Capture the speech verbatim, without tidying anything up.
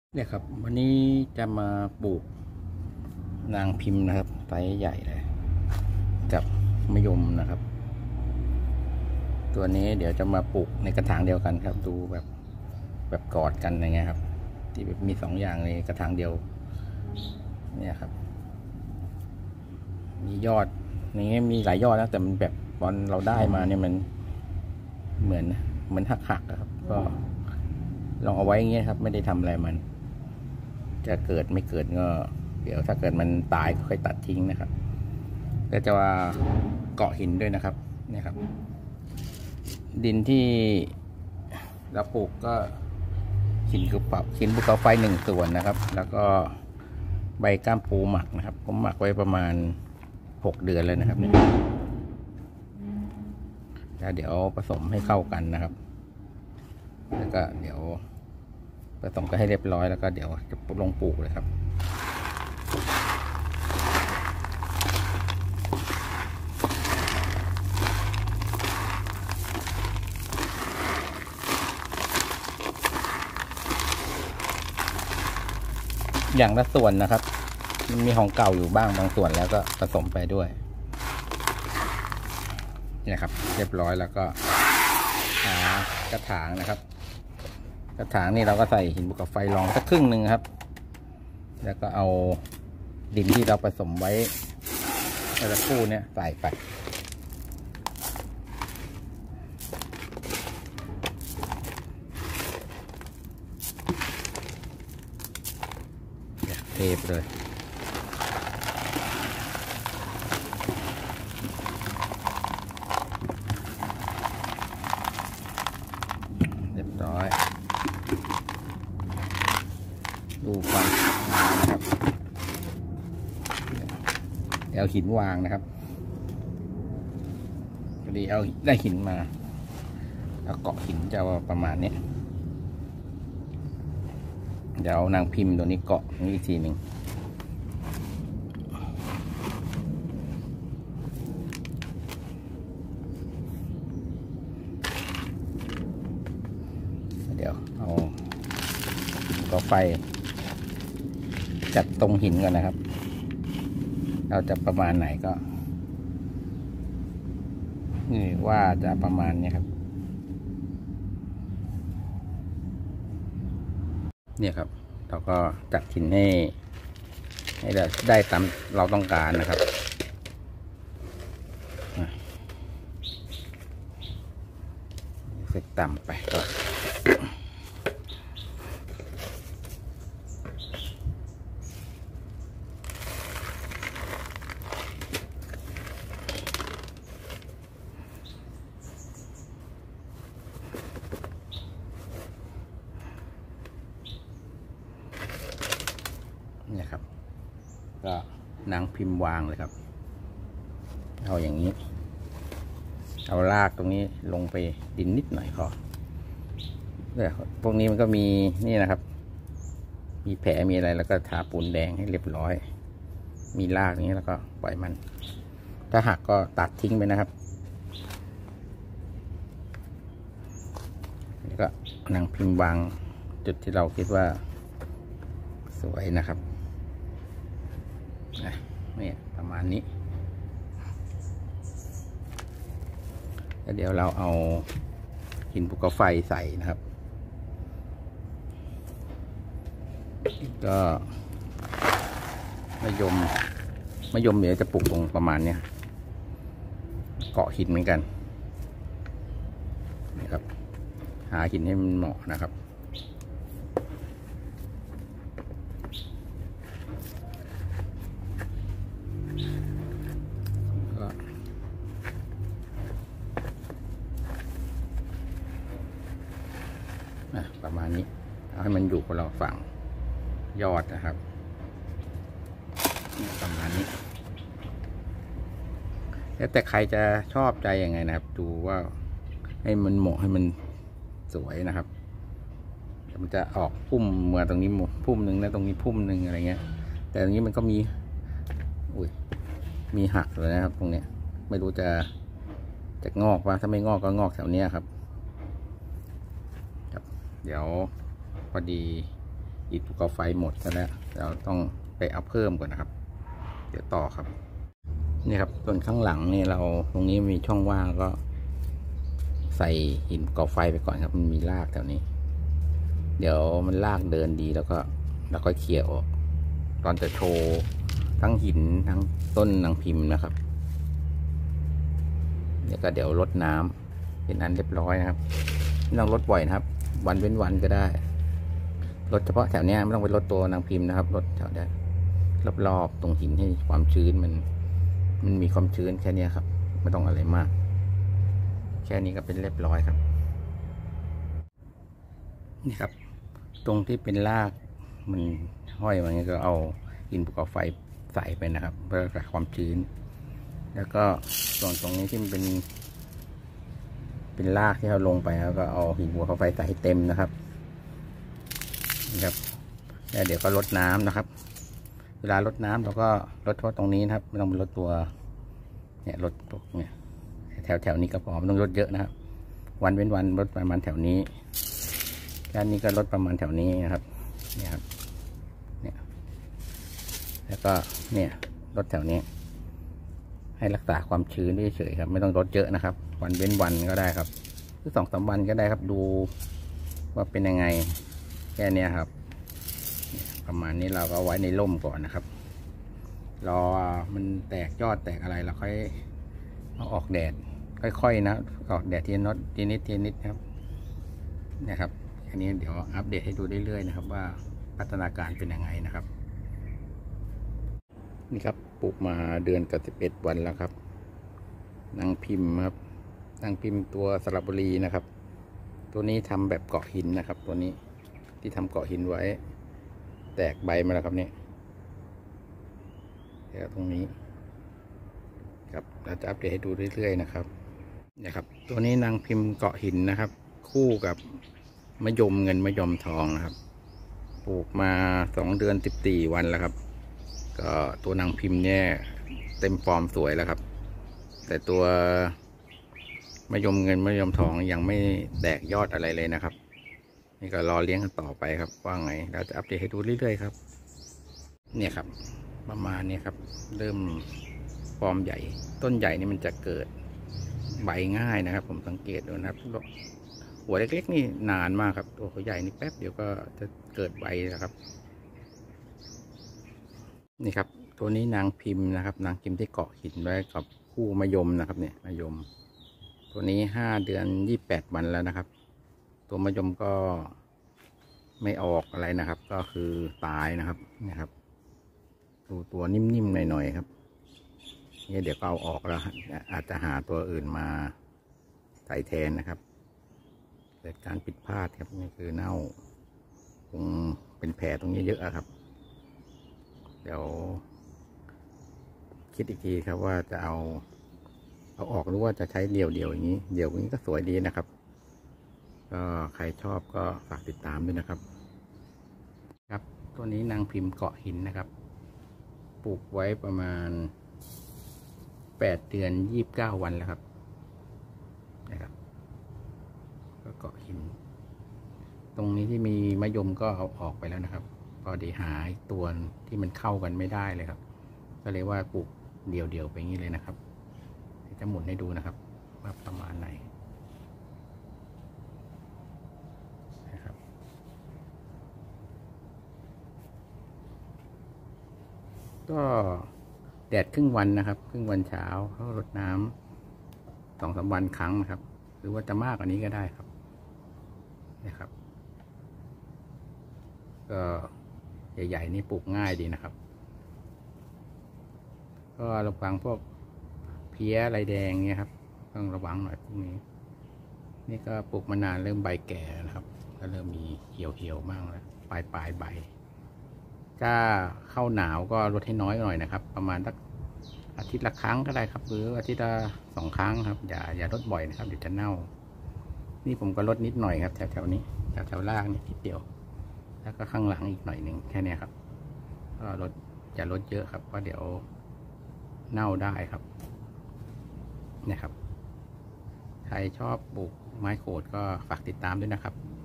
เนี่ยครับวันนี้จะมาปลูกนางพิมพ์นะครับไซส์ใหญ่เลยกับมะยมนะครับตัวนี้เดี๋ยวจะมาปลูกในกระถางเดียวกันครับดูแบบแบบกอดกันอะไรเงี้ยครับที่แบบมีสองอย่างในกระถางเดียวเนี่ยครับมียอดอย่างเงี้ยมีหลายยอดนะแต่มันแบบตอนเราได้มาเนี่ยมันเหมือนเหมือนหักๆครับก็ลองเอาไว้อย่างเงี้ยครับไม่ได้ทำอะไรมันจะเกิดไม่เกิดก็เดี๋ยวถ้าเกิดมันตายก็ค่อยตัดทิ้งนะครับก็จะว่าเกาะหินด้วยนะครับเนี่ยครับดินที่เราปลูกก็หินภูเขาหินภูเขาไฟหนึ่งส่วนนะครับแล้วก็ใบก้ามปูหมักนะครับผมหมักไว้ประมาณหกเดือนเลยนะครับเนี่ยแล้วเดี๋ยวผสมให้เข้ากันนะครับแล้วก็เดี๋ยวผสมก็ให้เรียบร้อยแล้วก็เดี๋ยวจะลงปลูกเลยครับอย่างละส่วนนะครับมันมีของเก่าอยู่บ้างบางส่วนแล้วก็ผสมไปด้วยนี่ครับเรียบร้อยแล้วก็หากระถางนะครับกระถางนี่เราก็ใส่หินภูเขาไฟรองสักครึ่งหนึ่งครับแล้วก็เอาดินที่เราผสมไว้เมื่อสักครู่เนี่ยใส่ไปเทไปเลยเรียบร้อยดูความนะครับเอาหินวางนะครับพอดีเอาได้หินมาแล้วเกาะหินจะว่าประมาณนี้เดี๋ยวนางพิมพ์ตัวนี้เกาะนี้อีกทีหนึ่งเดี๋ยวเอาก่อไฟจัดตรงหินก่อนนะครับเราจะประมาณไหนก็นี่ว่าจะประมาณนี้ครับเนี่ยครับเราก็จัดหินให้ให้ได้ตามเราต้องการนะครับเสร็จต่ำไปก็เนี่ยครับก็นางพิมพ์วางเลยครับเอาอย่างนี้เอารากตรงนี้ลงไปดินนิดหน่อยพอเนี่ยพวกนี้มันก็มีนี่นะครับมีแผลมีอะไรแล้วก็ทาปูนแดงให้เรียบร้อยมีรากอย่างนี้แล้วก็ปล่อยมันถ้าหักก็ตัดทิ้งไปนะครับแล้วก็นางพิมพ์วางจุดที่เราคิดว่าสวยนะครับนี่ประมาณนี้แล้วเดี๋ยวเราเอาหินภูเขาไฟใส่นะครับก็มะยมมะยมเดี๋ยวจะปลูกตรงประมาณนี้เกาะหินเหมือนกันนี่ครับหาหินให้มันเหมาะนะครับประมาณนี้เอาให้มันอยู่คนละฝั่งยอดนะครับประมาณนี้แล้วแต่ใครจะชอบใจยังไงนะครับดูว่าให้มันเหมาะให้มันสวยนะครับมันจะออกพุ่มเมื่อตรงนี้พุ่มหนึ่งแล้วตรงนี้พุ่มหนึ่งอะไรเงี้ยแต่ตรงนี้มันก็มีอุ้ยมีหักเลยนะครับตรงเนี้ยไม่รู้จะจะงอกว่าถ้าไม่งอกก็งอกแถวเนี้ยครับเดี๋ยวพอดีอิฐภูเขาไฟหมดซะแล้วเราต้องไปเอาเพิ่มก่อนนะครับเดี๋ยวต่อครับนี่ครับส่วนข้างหลังนี่เราตรงนี้มีช่องว่างก็ใส่หินภูเขาไฟไปก่อนครับมันมีรากแถวนี้เดี๋ยวมันรากเดินดีแล้วก็แล้วก็เคลียร์ออกตอนจะโชว์ทั้งหินทั้งต้นนางพิมพ์นะครับเนี่ยก็เดี๋ยวรดน้ำเป็นอันเรียบร้อยนะครับไม่ต้องรดบ่อยนะครับวันเว้นวันก็ได้รดเฉพาะแถวนี้ไม่ต้องไปรดตัวนางพิมพ์นะครับรดแถวนี้รอบๆตรงหินให้ความชื้นมันมันมีความชื้นแค่นี้ครับไม่ต้องอะไรมากแค่นี้ก็เป็นเรียบร้อยครับนี่ครับตรงที่เป็นรากมันห้อยมาอย่างนี้ก็เอาหินภูเขาไฟใส่ไปนะครับเพื่อรักษาความชื้นแล้วก็ส่วนตรงนี้ที่มันเป็นเป็นรากที่เราลงไปแล้วก็เอาหินภูเขาไฟใส่ให้เต็มนะครับนะครับแล้วเดี๋ยวก็รดน้ำนะครับเวลารดน้ำเราก็รดเฉพาะตรงนี้นะครับไม่ต้องรดตัวเนี่ยรดตรงเนี่ยแถวแถวนี้ก็พอไม่ต้องรดเยอะนะครับวันเว้นวันรดประมาณแถวนี้ด้านนี้ก็รดประมาณแถวนี้นะครับเนี่ยครับเนี่ยแล้วก็เนี่ยรดแถวนี้ให้รักษาความชื้นเฉยๆครับไม่ต้องรดเยอะนะครับวันเว้นวันก็ได้ครับหรือสองสามวันก็ได้ครับดูว่าเป็นยังไงแค่นี้ครับประมาณนี้เราก็ไว้ในร่มก่อนนะครับรอมันแตกยอดแตกอะไรเราค่อยเอาออกแดดค่อยๆนะออกแดดทีนิดทีนิดทีนิดครับนะครับอันนี้เดี๋ยวอัปเดตให้ดูเรื่อยๆนะครับว่าพัฒนาการเป็นยังไงนะครับนี่ครับปลูกมาเดือนกับสิบเอ็ดวันแล้วครับนางพิมพ์ครับนางพิมพ์ตัวสระบุรีนะครับตัวนี้ทำแบบเกาะหินนะครับตัวนี้ที่ทำเกาะหินไว้แตกใบมาแล้วครับเนี่ยเดี๋ยวตรงนี้ครับเราจะอัปเดตให้ดูเรื่อยๆนะครับเนี่ยครับตัวนี้นางพิมพ์เกาะหินนะครับคู่กับมะยมเงินมะยมทองนะครับปลูกมาสองเดือนสิบสี่วันแล้วครับก็ตัวนางพิมพ์เนี่ยเต็มฟอร์มสวยแล้วครับแต่ตัวมะยมเงินมะยมทองยังไม่แตกยอดอะไรเลยนะครับนี่ก็รอเลี้ยงกันต่อไปครับว่าไงเราจะอัปเดตให้ดูเรื่อยๆครับเนี่ยครับประมาณนี้ครับเริ่มฟอร์มใหญ่ต้นใหญ่นี่มันจะเกิดใบง่ายนะครับผมสังเกตดูนะครับหัวเล็กๆนี่นานมากครับตัวเขาใหญ่นี่แป๊บเดียวก็จะเกิดใบนะครับนี่ครับตัวนี้นางพิมพ์นะครับนางพิมพ์ที่เกาะหินไว้กับคู่มะยมนะครับเนี่ยมะยมตัวนี้ห้าเดือนยี่สิบแปดวันแล้วนะครับตัวมะยมก็ไม่ออกอะไรนะครับ ก็คือตายนะครับนี่ครับดูตัวนิ่มๆหน่อยๆครับนี่เดี๋ยวก็เอาออกแล้วอาจจะหาตัวอื่นมาใส่แทนนะครับเกิดการผิดพลาดครับนี่คือเน่าคงเป็นแผลตรงนี้เยอะครับเดี๋ยวคิดอีกทีครับว่าจะเอาเอาออกหรือว่าจะใช้เดี่ยวๆอย่างนี้เดี่ยวอย่างนี้ก็สวยดีนะครับก็ใครชอบก็ฝากติดตามด้วยนะครับครับตัวนี้นางพิมพ์เกาะหินนะครับปลูกไว้ประมาณแปดเดือนยี่สิบเก้าวันแล้วครับนะครับก็เกาะหินตรงนี้ที่มีมะยมก็เอาออกไปแล้วนะครับพอดีหาตัวที่มันเข้ากันไม่ได้เลยครับก็เลยว่าปลูกเดี่ยวๆไปงี้เลยนะครับจะหมุนให้ดูนะครับว่าประมาณไหนนะครับก็แดดครึ่งวันนะครับครึ่งวันเช้าเขารดน้ำสองสามวันครั้งนะครับหรือว่าจะมากกว่านี้ก็ได้ครับนะครับก็ใหญ่ๆนี่ปลูกง่ายดีนะครับก็ระวังพวกเพี้ยอะไรแดงเนี่ยครับต้องระวังหน่อยพวกนี้นี่ก็ปลูกมานานเริ่มใบแก่นะครับก็เริ่มมีเหี่ยวๆบ้างแล้วปลายปลายใบถ้าเข้าหนาวก็ลดให้น้อยหน่อยนะครับประมาณสักอาทิตย์ละครั้งก็ได้ครับหรืออาทิตย์ละสองครั้งครับอย่าอย่าลดบ่อยนะครับเดี๋ยวจะเน่านี่ผมก็ลดนิดหน่อยครับแถวๆนี้แถวๆล่างนิดเดียวแล้วก็ข้างหลังอีกหน่อยหนึ่งแค่นี้ครับก็ลดอย่าลดเยอะครับเพราะเดี๋ยวเน่าได้ครับเนี่ยครับใครชอบปลูกไม้โขดก็ฝากติดตามด้วยนะครับ